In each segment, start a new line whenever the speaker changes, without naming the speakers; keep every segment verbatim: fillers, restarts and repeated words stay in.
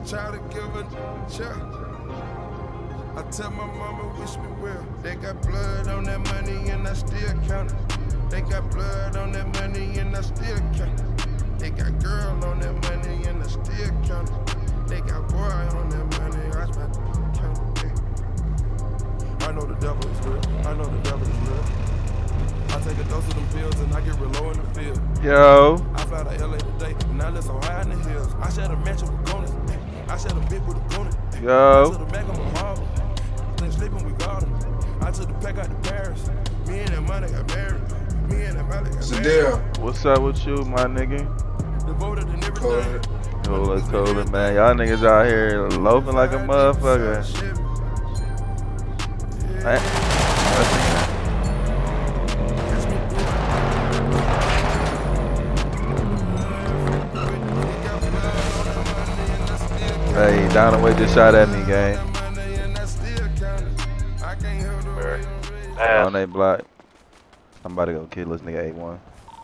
try to give a check. I tell my mama wish me well. They got blood on that money and I still count it. They got blood on that money and I still count it. They got girl on that money and I still count it. They got boy on that money, I spent count it. I know the devil is real. I know the devil is real. I take a dose of them pills and I get real low in the field.
Yo.
I fly to L A today, and I live so high in the hills. I share a mansion with Conus. I share a bit with a Conus.
Yo.
I took the back of my marble. Then sleeping with God. I took the pack out to Paris. Me and that money got married. Me and that money got married.
What's up with you, my nigga?
Devoted and everything.
Yo, let's call it, man. Y'all niggas out here loafing like a motherfucker. Hey. Hey, Donaway just shot at me, gang. On they block. I'm about to go kill this nigga A one.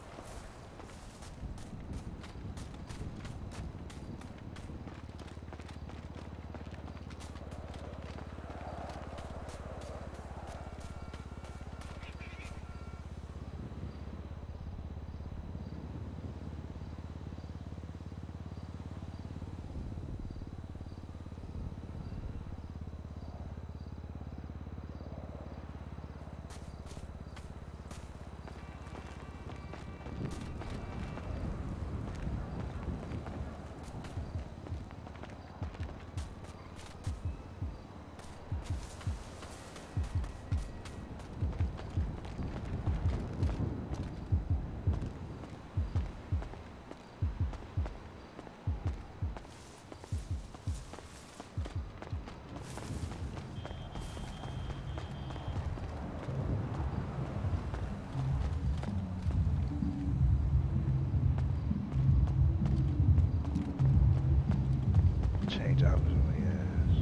Change out with my ass.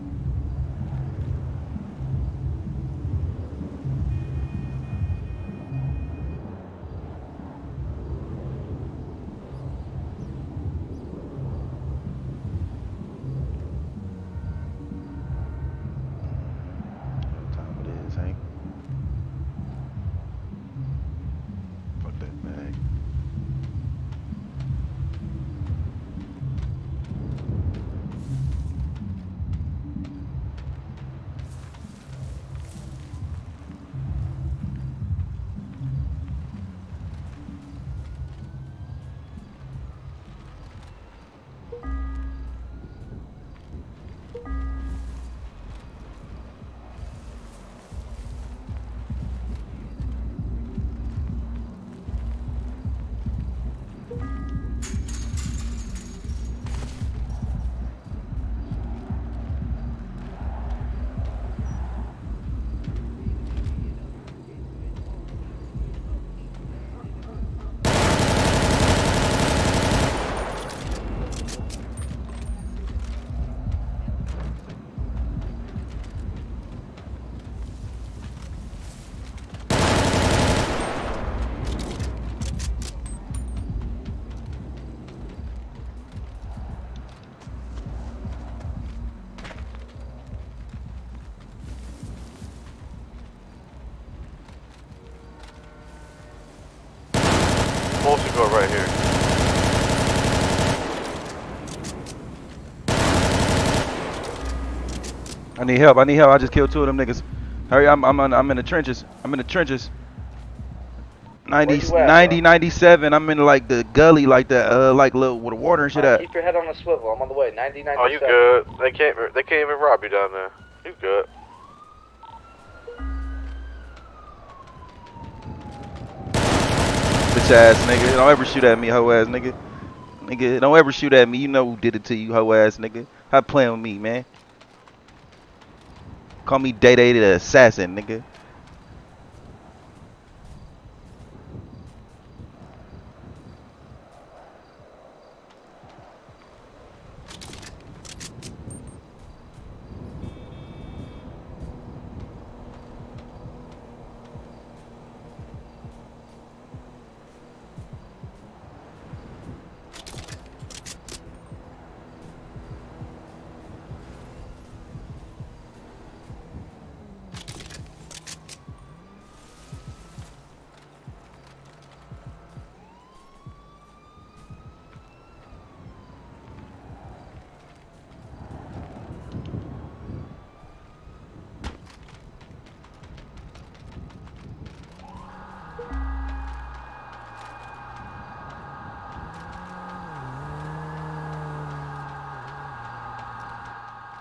What time it is, Hank? Fuck that bag.
Mostly go right here.
I need help. I need help. I just killed two of them niggas. Hurry! I'm I'm on, I'm in the trenches. I'm in the trenches. ninety, ninety, ninety-seven. I'm in like the gully, like that, uh, like little with the water and shit
Right,
at.
keep your head on the swivel. I'm on the way. ninety, ninety-seven.
Oh, you good? They can't. They can't even rob you down there. You good?
Bitch ass nigga. Don't ever shoot at me, hoe ass nigga. Nigga, don't ever shoot at me. You know who did it to you, hoe ass nigga. How playing with me, man? Call me Day Day the Assassin, nigga.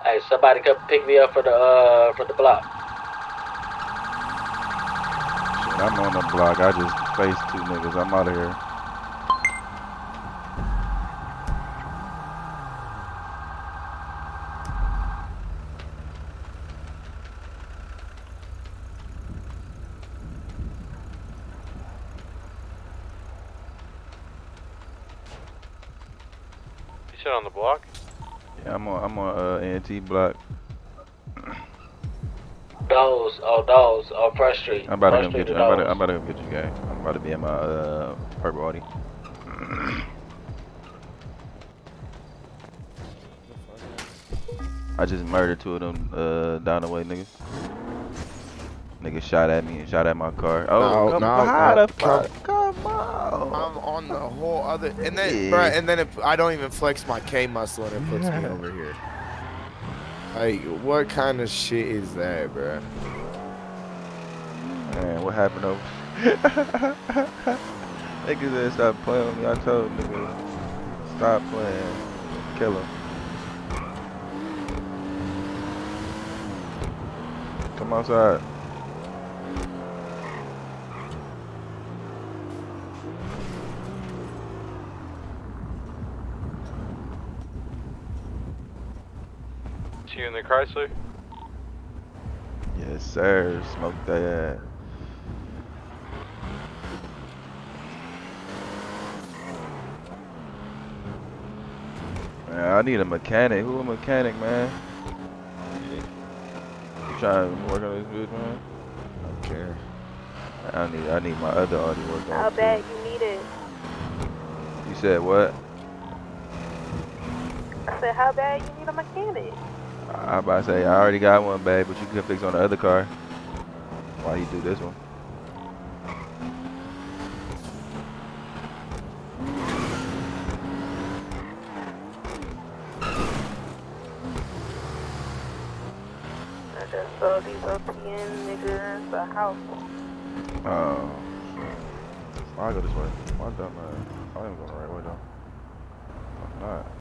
Hey, somebody come pick me up for the uh for the block.
Shit, I'm on the block. I just faced two niggas. I'm out of here.
You said on the block?
Yeah, I'm on. I'm on uh, N T block.
Those, oh those, on First Street.
I'm about to
First
come
Street
get you.
to
I'm about to,
those.
I'm about to come get you, guy. I'm about to be in my uh purple Audi. I just murdered two of them uh down the way niggas. Niggas shot at me and shot at my car. Oh,
No,
come
no,
on, how
no,
the fuck? Come on.
I'm on the whole other, and then,
Yeah.
bro, and then if I don't even flex my K muscle, and it puts me over here. Like, what kind of shit is that, bro?
Man, what happened over? Niggas said stop playing with me. I told niggas stop playing. Kill him. Come outside.
You in the Chrysler?
Yes, sir. Smoke that ass. Man, I need a mechanic. Who a mechanic, man? You trying to work on this bitch, man?
I don't care.
I need, I need my other Audi work on.
How
too.
bad you need it?
You said what?
I said, how bad you need a mechanic?
I about to say I already got one, babe, but you can fix on the other car. Why you do this one?
I just saw these O P N niggas a house.
Oh. Why I go this way? Why dumb ass? I ain't going the right way though. I'm not.